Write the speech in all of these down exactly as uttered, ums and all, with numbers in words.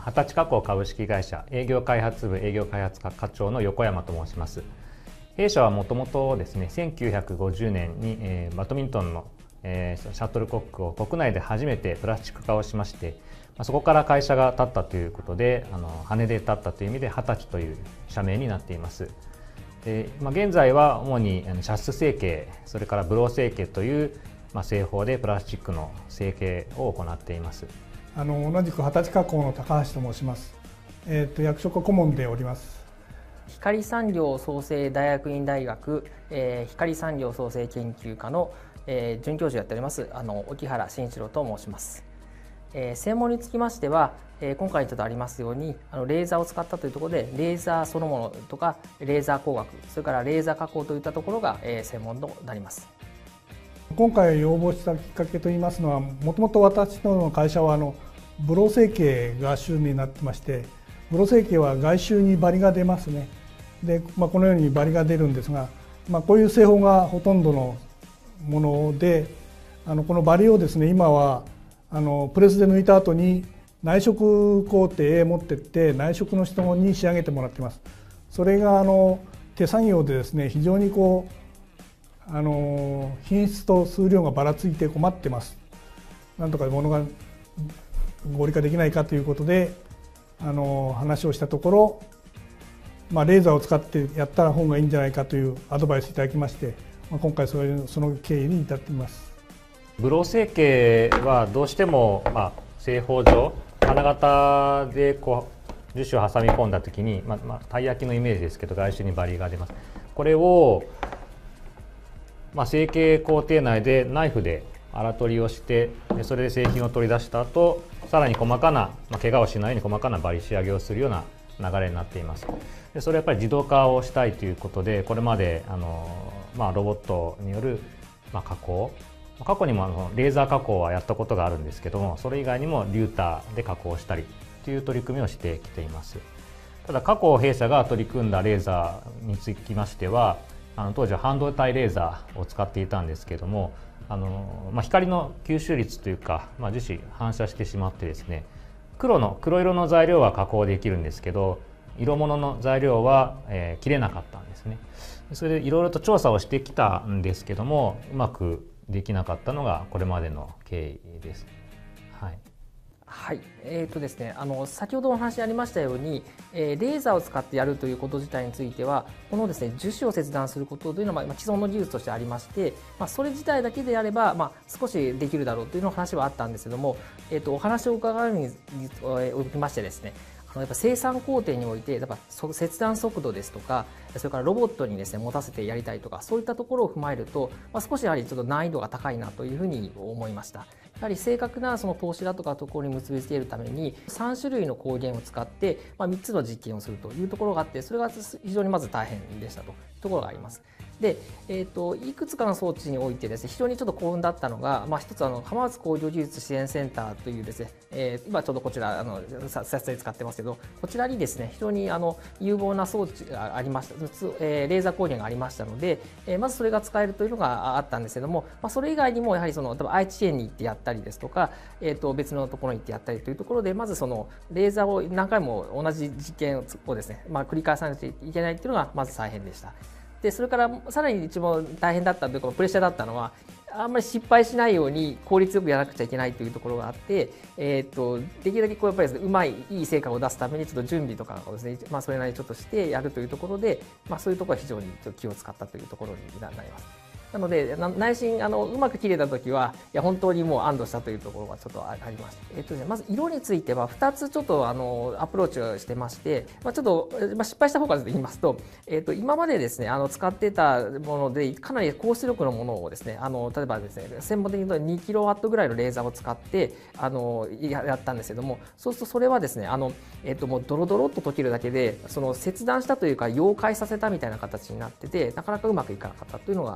二十歳加工株式会社営業開発部営業開発課課長の横山と申します。弊社はもともとですね、せんきゅうひゃくごじゅうねんに、えー、バドミントンの、えー、シャトルコックを国内で初めてプラスチック化をしまして、まあ、そこから会社が立ったということで、あの羽で立ったという意味で二十歳という社名になっています。で、まあ、現在は主にシャツ成形、それからブロー成形という、まあ、製法でプラスチックの成形を行っています。 あの同じく二十歳加工の高橋と申します。えっと役職顧問でおります。 光産業創生大学院大学、えー、光産業創生研究科の、えー、准教授をやっておりますあの沖原慎一郎と申します。えー、専門につきましては、えー、今回ちょっとありますようにあのレーザーを使ったというところでレーザーそのものとかレーザー工学、それからレーザー加工といったところが、えー、専門となります。 今回応募したきっかけといいますのは、もともと私の会社はあのブロー成形が主になってまして、ブロー成形は外周にバリが出ますね。で、まあ、このようにバリが出るんですが、まあ、こういう製法がほとんどのもので、あのこのバリをですね、今はあのプレスで抜いた後に内職工程へ持ってって内職の人に仕上げてもらっています。それがあの手作業でですね、非常にこうあの品質と数量がばらついて困ってます。なんとか物が合理化できないかということであの話をしたところ、まあ、レーザーを使ってやった方がいいんじゃないかというアドバイスいただきまして、まあ、今回そういうその経緯に至っています。 ブロー成形はどうしても、まあ、製法上金型でこう樹脂を挟み込んだ時に、まあまあ、たい焼きのイメージですけど外周にバリが出ます。これを、まあ、成形工程内でナイフで荒取りをしてでそれで製品を取り出した後、さらに細かな、まあ、怪我をしないように細かなバリ仕上げをするような流れになっています。でそれはやっぱり自動化をしたいということで、これまであの、まあ、ロボットによる、まあ、加工、過去にもあのレーザー加工はやったことがあるんですけども、それ以外にもリューターで加工したりという取り組みをしてきています。ただ過去弊社が取り組んだレーザーにつきましては、あの当時は半導体レーザーを使っていたんですけども、あの、まあ、光の吸収率というか、まあ、樹脂反射してしまってですね、黒の黒色の材料は加工できるんですけど、色物の材料は、えー、切れなかったんですね。それでいろいろと調査をしてきたんですけども、うまくできなかったのがこれまでの経緯です。はい。 はい、えーとですね、あの先ほどお話にありましたように、えー、レーザーを使ってやるということ自体については、このですね樹脂を切断することというのは、まあ、既存の技術としてありまして、まあ、それ自体だけであれば、まあ、少しできるだろうというの話はあったんですけども、えーとお話を伺うにおきましてですね、あのやっぱ生産工程においてやっぱ切断速度ですとか、それからロボットにですね持たせてやりたいとか、そういったところを踏まえると、まあ、少しやはりちょっと難易度が高いなというふうに思いました。やはり正確なその投資だとかところに結びつけるためにさん種類の光源を使って、まあ、みっつの実験をするというところがあって、それが非常にまず大変でしたというところがあります。で、えー、といくつかの装置においてですね、非常にちょっと幸運だったのが、まあ、一つあの浜松工業技術支援センターというですね、えー、今ちょうどこちらあの撮影使ってますけど、こちらにですね非常にあの有望な装置がありました、えー、レーザー光源がありましたので、えー、まずそれが使えるというのがあったんですけども、まあ、それ以外にもやはりその多分愛知県に行ってやったりですとか、えー、と別のところに行ってやったりというところで、まずそのレーザーを何回も同じ実験をですね、まあ、繰り返さなきゃいけないというのがまず大変でした。でそれからさらに一番大変だったというかプレッシャーだったのは、あんまり失敗しないように効率よくやらなくちゃいけないというところがあって、えー、とできるだけこうやっぱり、ね、うまいいい成果を出すためにちょっと準備とかをですね、まあ、それなりにちょっとしてやるというところで、まあ、そういうところは非常に気を使ったというところになります。なので内心あのうまく切れた時はいや本当にもう安堵したというところがちょっとありました。えっとね、まず色についてはふたつちょっとあのアプローチをしてまして、まあ、ちょっと、まあ、失敗した方から言いますと、えっと、今までですねあの使ってたものでかなり高出力のものをですね、あの例えばですね専門的に言うとにキロワットぐらいのレーザーを使ってあの や, やったんですけども、そうするとそれはですねあの、えっと、もうドロドロっと溶けるだけでその切断したというか溶解させたみたいな形になってて、なかなかうまくいかなかったというのがあります。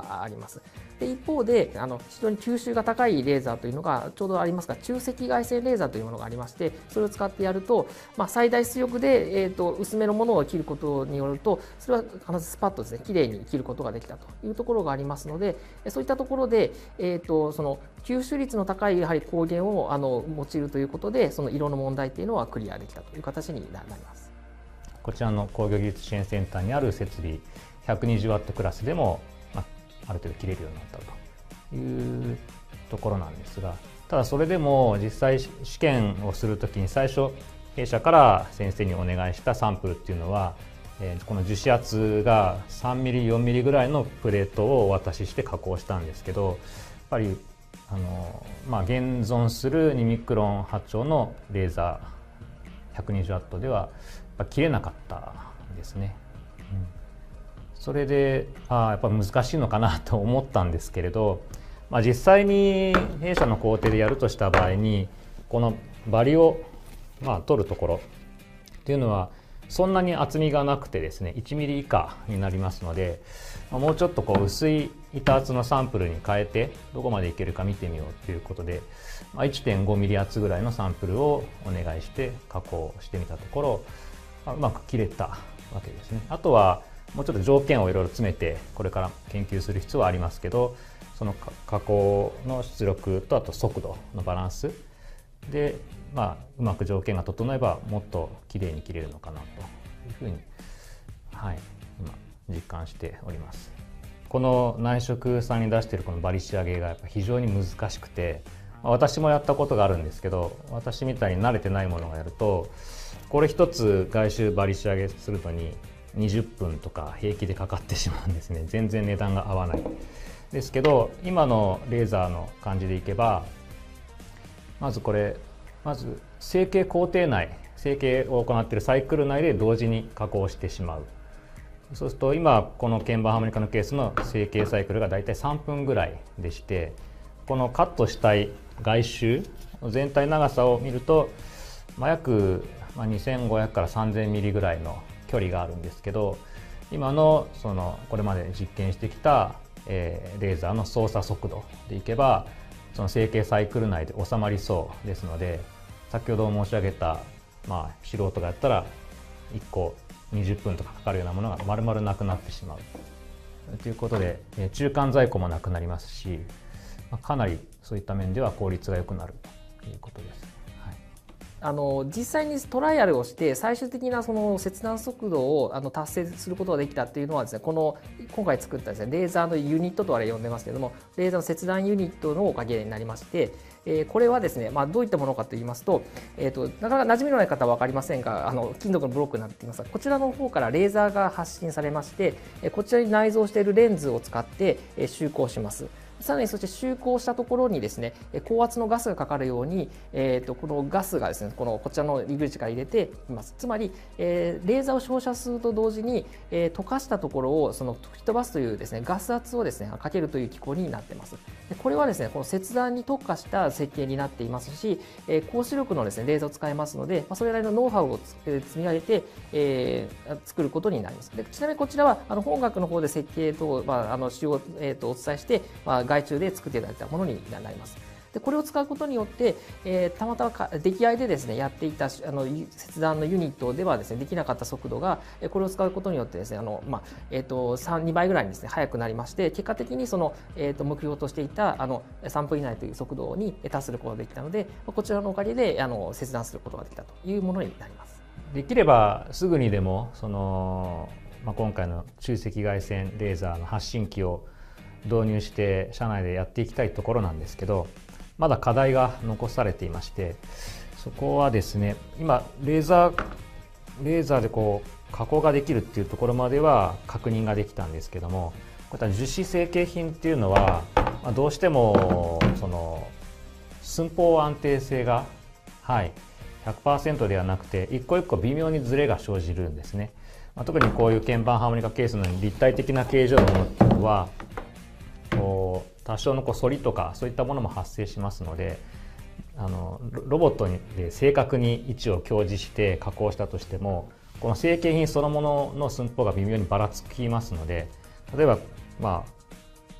ます。で一方であの非常に吸収が高いレーザーというのがちょうどありますが、中赤外線レーザーというものがありまして、それを使ってやると、まあ、最大出力で、えー、と薄めのものを切ることによると、それは必ずスパッとですねきれいに切ることができたというところがありますので、そういったところで、えー、とその吸収率の高いやはり光源をあの用いるということで、その色の問題というのはクリアできたという形になります。 こちらの工業技術支援センターにある設備ひゃくにじゅうワットクラスでも、まあ、ある程度切れるようになったというところなんですが、ただそれでも実際試験をするときに最初弊社から先生にお願いしたサンプルっていうのは、えー、この樹脂圧がさんミリよんミリぐらいのプレートをお渡しして加工したんですけど、やっぱりあの、まあ、現存するにミクロン波長のレーザーひゃくにじゅうワットでは切れなかったんですね。うん、それであやっぱ難しいのかなと思ったんですけれど、まあ、実際に弊社の工程でやるとした場合にこのバリを、まあ、取るところっていうのはそんなに厚みがなくてですねいちミリ以下になりますので、まあ、もうちょっとこう薄い板厚のサンプルに変えてどこまでいけるか見てみようということで、まあ、いってんごミリ厚ぐらいのサンプルをお願いして加工してみたところ、うまく切れたわけですね。あとはもうちょっと条件をいろいろ詰めてこれから研究する必要はありますけど、その加工の出力とあと速度のバランスで、まあ、うまく条件が整えばもっときれいに切れるのかなというふうに、はい、今実感しております。この内職さんに出しているこのバリ仕上げがやっぱ非常に難しくて、私もやったことがあるんですけど、私みたいに慣れてないものがやるとこれ一つ外周バリ仕上げするのににじゅっぷんとか平気でかかってしまうんですね。全然値段が合わないですけど、今のレーザーの感じでいけば、まずこれまず成形工程内成形を行っているサイクル内で同時に加工してしまう。そうすると今この鍵盤ハーモニカのケースの成形サイクルがだいたいさんぷんぐらいでして、このカットしたい外周全体長さを見ると、まあ、約にせんごひゃくからさんぜんミリぐらいの距離があるんですけど、今のそのこれまで実験してきた、えー、レーザーの操作速度でいけばその成形サイクル内で収まりそうですので、先ほど申し上げた、まあ、素人がやったらいっこにじゅっぷんとかかかるようなものが丸々なくなってしまうということで、中間在庫もなくなりますし、かなりそういった面では効率が良くなるということです。 あの実際にトライアルをして最終的なその切断速度をあの達成することができたっていうのはですね、この今回作ったですねレーザーのユニットとあれ呼んでますけれども、レーザーの切断ユニットのおかげになりまして、えー、これはですね、まあ、どういったものかといいますと、えーと、なかなか馴染みのない方は分かりませんが、あの金属のブロックになっていますが、こちらの方からレーザーが発信されまして、こちらに内蔵しているレンズを使って就航します。さらにそして就航したところにですね、高圧のガスがかかるように、えー、とこのガスがですね、このこちらの入り口から入れています。つまり、えー、レーザーを照射すると同時に、えー、溶かしたところをその吹き飛ばすというですね、ガス圧をですねかけるという機構になっています。でこれはですね、この切断に特化した設計になっていますし、えー、高出力のですねレーザーを使えますので、まあ、それなりのノウハウを積み上げて、えー、作ることになります。でちなみにこちらはあの本学の方で設計と、まあ、あの使用、えー、とお伝えして、まあ、外注で作っていただいたものになります。でこれを使うことによって、えー、たまたま出来合いでですねやっていたあの切断のユニットではですねできなかった速度がこれを使うことによってですねあの、まあえー、とさん、にばいぐらいにですね速くなりまして、結果的にその、えー、と目標としていたあのさんぷん以内という速度に達することができたので、こちらのおかげであの切断することができたというものになります。 できればすぐにでもその、まあ、今回の中赤外線レーザーの発信機を導入して社内でやっていきたいところなんですけど、まだ課題が残されていまして、そこはですね、今レーザーレーザーでこう加工ができるっていうところまでは確認ができたんですけども、こういった樹脂成形品っていうのは、まあ、どうしてもその寸法安定性が、はい、ひゃくパーセント ではなくて一個一個微妙にズレが生じるんですね。まあ、特にこういう鍵盤ハーモニカケースのように立体的な形状のものっていうのはこう多少のこう反りとかそういったものも発生しますので、あのロボットにで正確に位置を表示して加工したとしても、この成形品そのものの寸法が微妙にばらつきますので、例えば、まあ、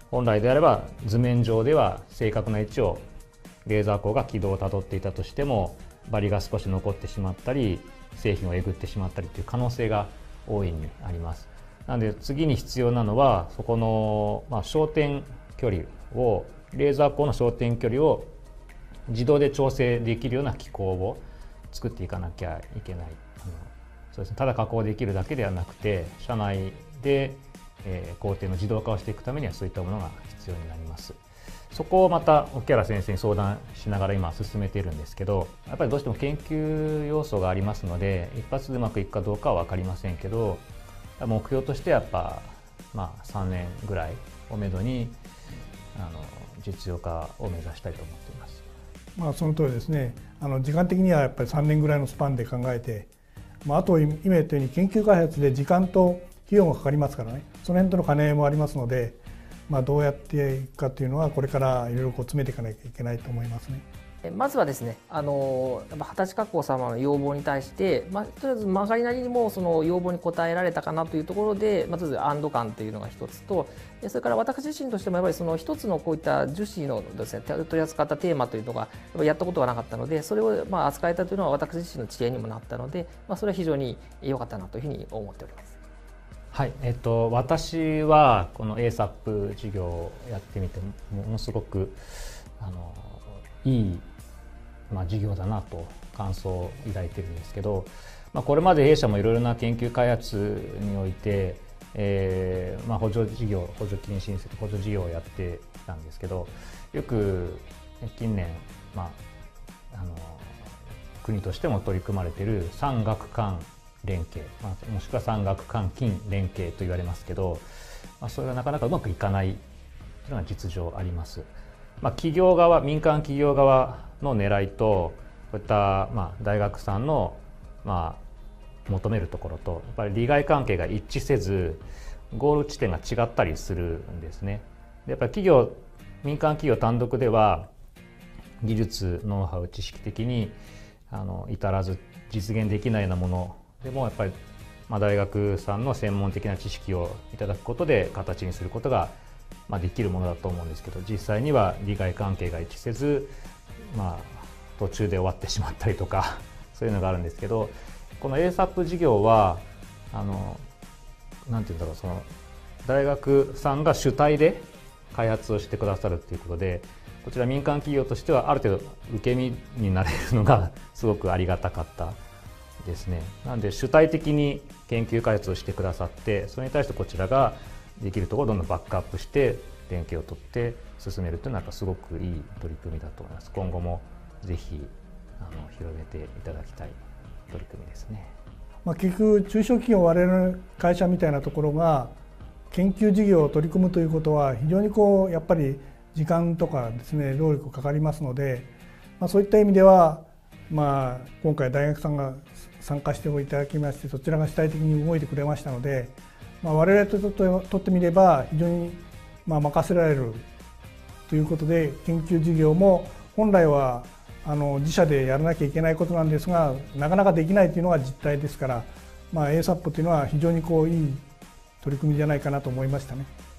本来であれば図面上では正確な位置をレーザー光が軌道をたどっていたとしても、バリが少し残ってしまったり製品をえぐってしまったりという可能性が大いにあります。なので次に必要なのは、そこの、まあ、焦点距離をレーザー光の焦点距離を自動で調整できるような機構を作っていかなきゃいけない。あのそうですね、ただ加工できるだけではなくて、社内で、えー、工程の自動化をしていくためにはそういったものが必要になります。そこをまた沖原先生に相談しながら今進めているんですけど、やっぱりどうしても研究要素がありますので、一発でうまくいくかどうかは分かりませんけど、目標としてやっぱ、まあ、さんねんぐらいをめどにあの実用化を目指したいと思っています。 まあ、その通りですね。あの時間的にはやっぱりさんねんぐらいのスパンで考えて、まあ、あと今言ったように研究開発で時間と費用がかかりますからね、その辺との兼ね合いもありますので、まあ、どうやっていくかというのはこれからいろいろこう詰めていかなきゃいけないと思いますね。 まずはですね、あの二十歳加工様の要望に対して、まあ、とりあえず曲がりなりにもその要望に応えられたかなというところで、まず安堵感というのが一つと、それから私自身としてもやっぱりその一つのこういった樹脂のですね、取り扱ったテーマというのがやったことがなかったので、それをまあ扱えたというのは私自身の知恵にもなったので、まあ、それは非常に良かったなというふうに思っております。 はい、えっと、私はこの エーサップ 事業をやってみてものすごくあのいい、まあ、事業だなと感想を抱いてるんですけど、まあ、これまで弊社もいろいろな研究開発において、えーまあ、補助事業補助金申請補助事業をやってきたんですけど、よく近年、まあ、あの国としても取り組まれている産学官連携、まあ、もしくは産学官金連携と言われますけど、まあ、それがなかなかうまくいかないというのが実情あります。まあ、企業側、民間企業側の狙いとこういったまあ大学さんのまあ求めるところとやっぱり利害関係が一致せず、ゴール地点が違ったりするんですね。でやっぱり企業民間企業単独では技術ノウハウ知識的にあの至らず実現できないようなものでもやっぱり、まあ、大学さんの専門的な知識をいただくことで形にすることが、まあ、できるものだと思うんですけど、実際には利害関係が一致せず、まあ、途中で終わってしまったりとかそういうのがあるんですけど、この エーサップ 事業はあのなんていうんだろう、その大学さんが主体で開発をしてくださるということで、こちら民間企業としてはある程度受け身になれるのがすごくありがたかったですね。なので主体的に研究開発をしてくださって、それに対してこちらができるところをどんどんバックアップして連携を取って進めるというのはやっぱすごくいい取り組みだと思います。今後もぜひあの広げていただきたい取り組みですね。 まあ、結局中小企業我々の会社みたいなところが研究事業を取り組むということは非常にこうやっぱり時間とかですね労力かかりますので、まあ、そういった意味では、まあ、今回大学さんが参加していただきまして、そちらが主体的に動いてくれましたので、まあ、我々ととってみれば非常にまあ任せられるということで、研究事業も本来はあの自社でやらなきゃいけないことなんですが、なかなかできないというのが実態ですから、まあ、エーサップ というのは非常にこういい取り組みじゃないかなと思いましたね。